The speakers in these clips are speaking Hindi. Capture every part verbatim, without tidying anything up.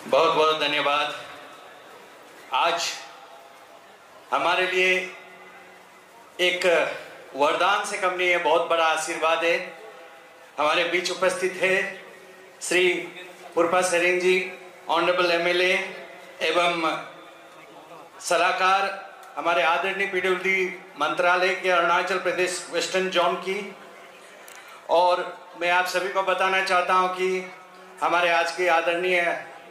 बहुत बहुत धन्यवाद। आज हमारे लिए एक वरदान से कम नहीं है, बहुत बड़ा आशीर्वाद है। हमारे बीच उपस्थित है श्री पुरपा सेरिंग जी, ऑनरेबल एमएलए एवं सलाहकार हमारे आदरणीय पीडब्ल्यूडी मंत्रालय के अरुणाचल प्रदेश वेस्टर्न जोन की। और मैं आप सभी को बताना चाहता हूं कि हमारे आज के आदरणीय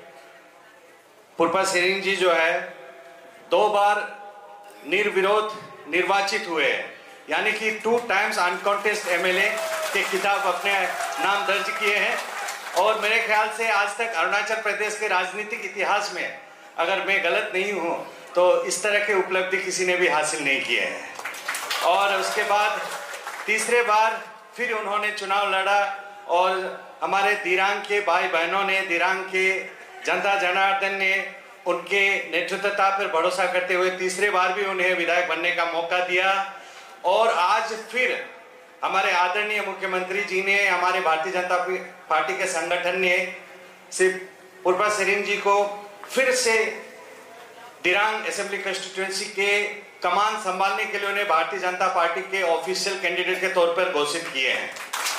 पुरपा सेरिंग जी जो है दो बार निर्विरोध निर्वाचित हुए हैं, यानी कि टू टाइम्स अनकॉन्टेस्ट एमएलए के खिताब अपने नाम दर्ज किए हैं। और मेरे ख्याल से आज तक अरुणाचल प्रदेश के राजनीतिक इतिहास में, अगर मैं गलत नहीं हूं, तो इस तरह के उपलब्धि किसी ने भी हासिल नहीं किए हैं। और उसके बाद तीसरे बार फिर उन्होंने चुनाव लड़ा और हमारे दिरांग के भाई बहनों ने, दिरांग के जनता जनार्दन ने उनके नेतृत्वता पर भरोसा करते हुए तीसरे बार भी उन्हें विधायक बनने का मौका दिया। और आज फिर हमारे आदरणीय मुख्यमंत्री जी ने, हमारे भारतीय जनता पार्टी के संगठन ने श्री पुरपा सेरिंग जी को फिर से दिरांग असेंबली कंस्टिट्यूएंसी के कमान संभालने के लिए उन्हें भारतीय जनता पार्टी के ऑफिशियल कैंडिडेट के तौर पर घोषित किए हैं।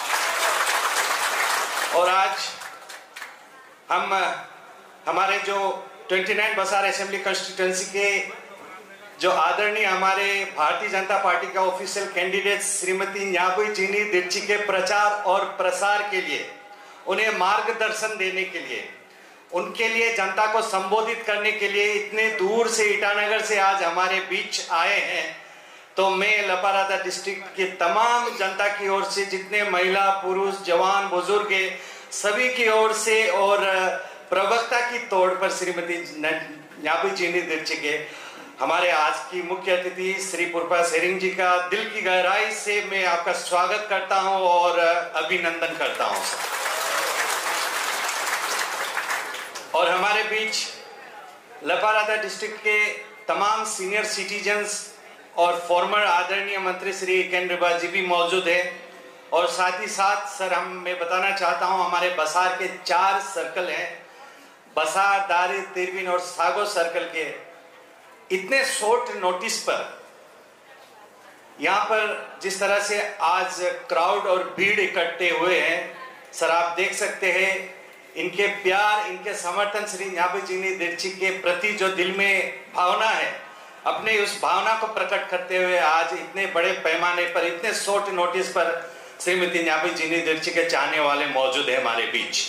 और आज हम हमारे जो उनतीस बसार असेंबली कंस्टिट्यूएंसी के जो आदरणीय हमारे भारतीय जनता पार्टी का ऑफिशियल कैंडिडेट श्रीमती न्याबुई चीनी दिर्ची के प्रचार और प्रसार के लिए, उन्हें मार्गदर्शन देने के लिए, उनके लिए जनता को संबोधित करने के लिए इतने दूर से ईटानगर से आज हमारे बीच आए हैं। तो मैं लपारादा डिस्ट्रिक्ट के तमाम जनता की ओर से, जितने महिला पुरुष जवान बुजुर्ग सभी की ओर से और प्रवक्ता की तौर पर श्रीमती न्याबुई चीनी दिर्ची के हमारे आज की मुख्य अतिथि श्री पुरपा सेरिंग जी का दिल की गहराई से मैं आपका स्वागत करता हूं और अभिनंदन करता हूं। और हमारे बीच लपारादा डिस्ट्रिक्ट के तमाम सीनियर सिटीजन्स और फॉर्मर आदरणीय मंत्री श्री केन रिबा जी भी मौजूद है। और साथ ही साथ सर हम मैं बताना चाहता हूं, हमारे बसार के चार सर्कल हैं, बसार, दारी, तिरबिन और सागो सर्कल के, इतने शॉर्ट नोटिस पर यहाँ पर जिस तरह से आज क्राउड और भीड़ इकट्ठे हुए हैं, सर आप देख सकते हैं इनके प्यार, इनके समर्थन श्री न्याबुई चीनी दिर्ची के प्रति जो दिल में भावना है, अपने उस भावना को प्रकट करते हुए आज इतने बड़े पैमाने पर, इतने शॉर्ट नोटिस पर श्रीमती न्याबुई चीनी दिर्ची के चाहने वाले मौजूद है हमारे बीच।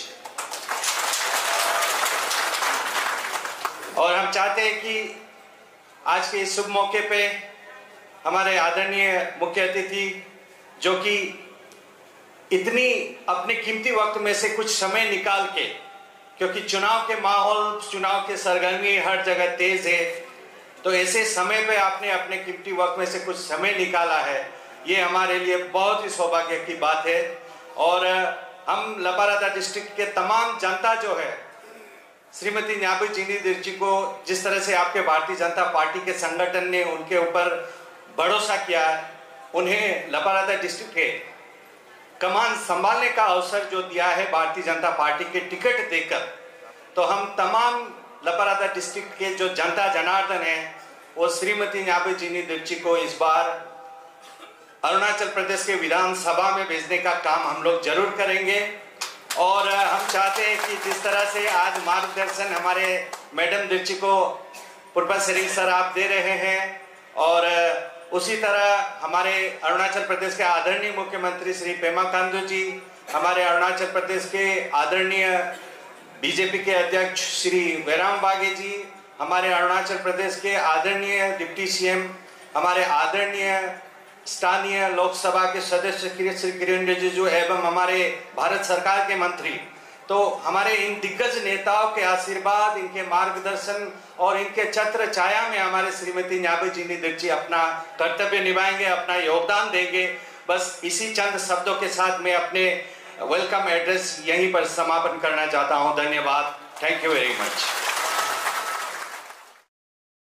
और हम चाहते हैं कि आज के इस शुभ मौके पे हमारे आदरणीय मुख्य अतिथि, जो कि इतनी अपने कीमती वक्त में से कुछ समय निकाल के, क्योंकि चुनाव के माहौल, चुनाव के सरगर्मी हर जगह तेज है, तो ऐसे समय पे आपने अपने कीमती वक्त में से कुछ समय निकाला है, ये हमारे लिए बहुत ही सौभाग्य की बात है। और हम लपारादा डिस्ट्रिक्ट के तमाम जनता जो है श्रीमती न्याबुई चीनी दिर्ची को जिस तरह से आपके भारतीय जनता पार्टी के संगठन ने उनके ऊपर भरोसा किया, उन्हें लपारादा डिस्ट्रिक्ट के कमान संभालने का अवसर जो दिया है भारतीय जनता पार्टी के टिकट देकर, तो हम तमाम लपारादा डिस्ट्रिक्ट के जो जनता जनार्दन है वो श्रीमती न्याबुई चीनी दिर्ची को इस बार अरुणाचल प्रदेश के विधानसभा में भेजने का काम हम लोग जरूर करेंगे। और हम चाहते हैं कि जिस तरह से आज मार्गदर्शन हमारे मैडम दिर्ची को पुरपा सेरिंग सर आप दे रहे हैं, और उसी तरह हमारे अरुणाचल प्रदेश के आदरणीय मुख्यमंत्री श्री पेमा खांडू जी, हमारे अरुणाचल प्रदेश के आदरणीय बीजेपी के अध्यक्ष श्री वेराम बागे जी, हमारे अरुणाचल प्रदेश के आदरणीय डिप्टी सीएम, हमारे आदरणीय स्थानीय लोकसभा के सदस्य श्री किरण रिजिजू एवं हमारे भारत सरकार के मंत्री, तो हमारे इन दिग्गज नेताओं के आशीर्वाद, इनके मार्गदर्शन और इनके छत्र छाया में हमारे श्रीमती न्याबुई चीनी दिर्ची अपना कर्तव्य निभाएंगे, अपना योगदान देंगे। बस इसी चंद शब्दों के साथ मैं अपने वेलकम एड्रेस यहीं पर समापन करना चाहता हूं। धन्यवाद। Thank you very much.